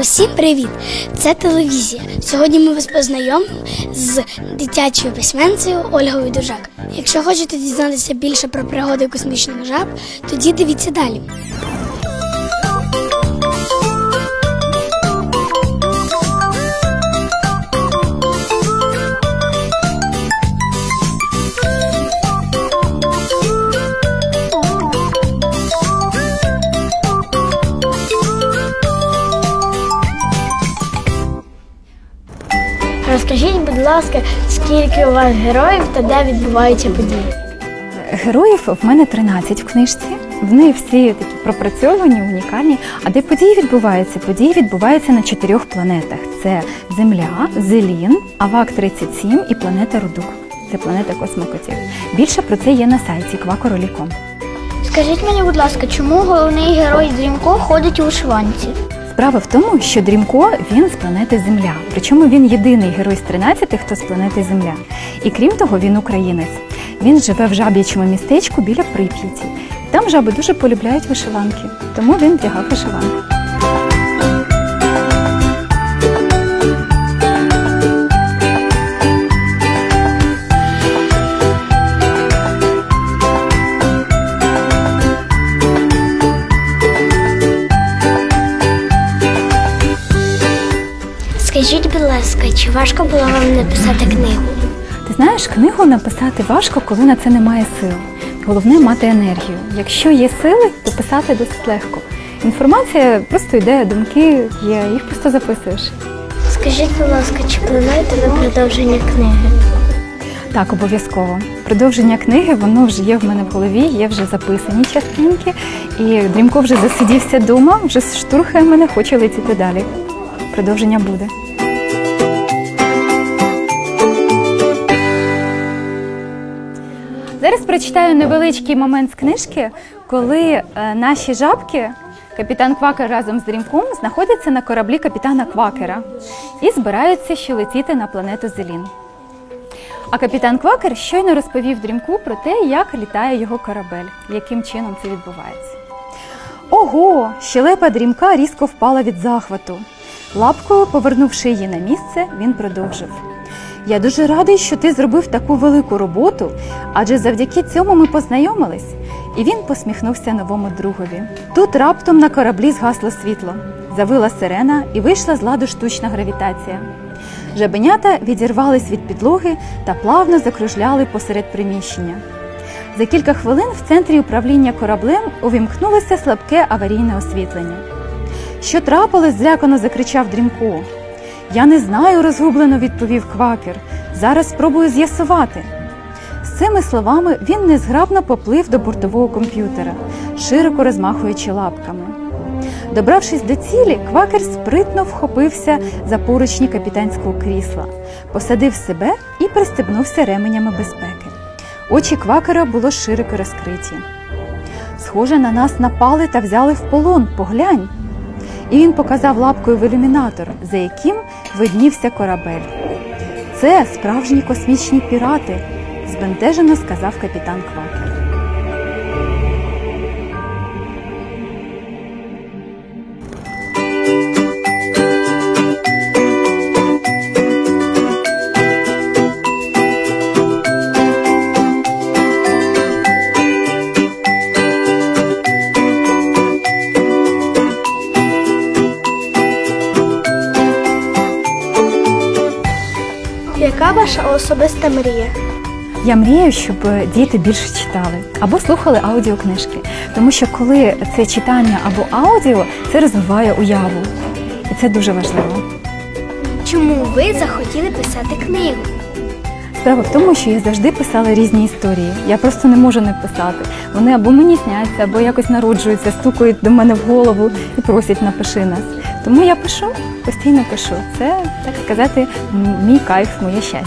Усім привіт! Це телевізія. Сьогодні ми вас познайомимо з дитячою письменницею Ольгою Дужак. Якщо хочете дізнатися більше про пригоди космічних жаб, тоді дивіться далі. Розкажіть, будь ласка, скільки у вас героїв та де відбуваються події? Героїв в мене 13 в книжці. Вони всі такі пропрацьовані, унікальні. А де події відбуваються? Події відбуваються на 4 планетах. Це Земля, Зелін, Авак-37 і планета Рудук. Це планета космокотів. Більше про це є на сайті Quackoroly.com. Скажіть мені, будь ласка, чому головний герой Дрімко ходить у вишиванці? Справа в тому, що Дрімко, він з планети Земля. Причому він єдиний герой з 13, хто з планети Земля. І крім того, він українець. Він живе в жаб'ячому містечку біля Прип'яті. Там жаби дуже полюбляють вишиванки, тому він вдягав вишиванки. Скажіть, будь ласка, чи важко було вам написати книгу? Ти знаєш, книгу написати важко, коли на це немає сил. Головне – мати енергію. Якщо є сили, то писати досить легко. Інформація просто йде, думки є, їх просто записуєш. Скажіть, будь ласка, чи плануєте ви продовження книги? Так, обов'язково. Продовження книги, воно вже є в мене в голові, є вже записані частинки. І Дрімко вже засидівся вдома, вже штурхає мене, хоче летіти далі. Продовження буде. Зараз прочитаю невеличкий момент з книжки, коли наші жабки, капітан Квакер разом з Дрімком, знаходяться на кораблі капітана Квакера і збираються ще летіти на планету Зелін. А капітан Квакер щойно розповів Дрімку про те, як літає його корабель, яким чином це відбувається. Ого! Щелепа Дрімка різко впала від захвату. Лапкою, повернувши її на місце, він продовжив. «Я дуже радий, що ти зробив таку велику роботу, адже завдяки цьому ми познайомились». І він посміхнувся новому другові. Тут раптом на кораблі згасло світло, завила сирена і вийшла з ладу штучна гравітація. Жабенята відірвались від підлоги та плавно закружляли посеред приміщення. За кілька хвилин в центрі управління кораблем увімкнулося слабке аварійне освітлення. «Що трапилось?» – злякано закричав Дрімко. «Я не знаю», – розгублено відповів Квакер. «Зараз спробую з'ясувати». З цими словами він незграбно поплив до бортового комп'ютера, широко розмахуючи лапками. Добравшись до цілі, Квакер спритно вхопився за поручні капітанського крісла, посадив себе і пристебнувся ременями безпеки. Очі Квакера було широко розкриті. «Схоже, на нас напали та взяли в полон, поглянь!» І він показав лапкою в ілюмінатор, за яким виднівся корабель. «Це справжні космічні пірати», – збентежено сказав капітан Квакер. Яка ваша особиста мрія? Я мрію, щоб діти більше читали або слухали аудіокнижки. Тому що коли це читання або аудіо, це розвиває уяву. І це дуже важливо. Чому ви захотіли писати книгу? Справа в тому, що я завжди писала різні історії. Я просто не можу не писати. Вони або мені сняться, або якось народжуються, стукають до мене в голову і просять «напиши нас». Тому я пишу, постійно пишу. Це, так сказати, мій кайф, моє щастя.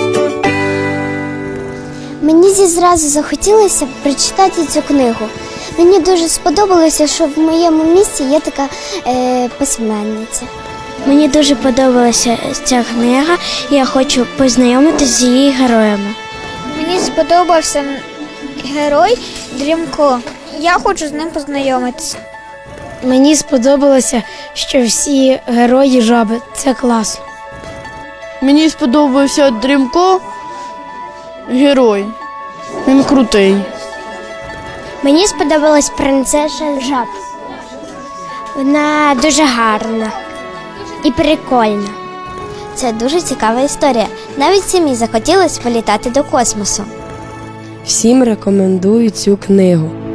Мені зразу захотілося прочитати цю книгу. Мені дуже сподобалося, що в моєму місті є така письменниця. Мені дуже подобалася ця книга, і я хочу познайомитися з її героями. Мені сподобався герой Дрімко. Я хочу з ним познайомитися. Мені сподобалося, що всі герої жаби. Це класно. Мені сподобався Дрімко, герой. Він крутий. Мені сподобалась принцеса жаб. Вона дуже гарна і прикольна. Це дуже цікава історія. Навіть самі захотілося політати до космосу. Всім рекомендую цю книгу.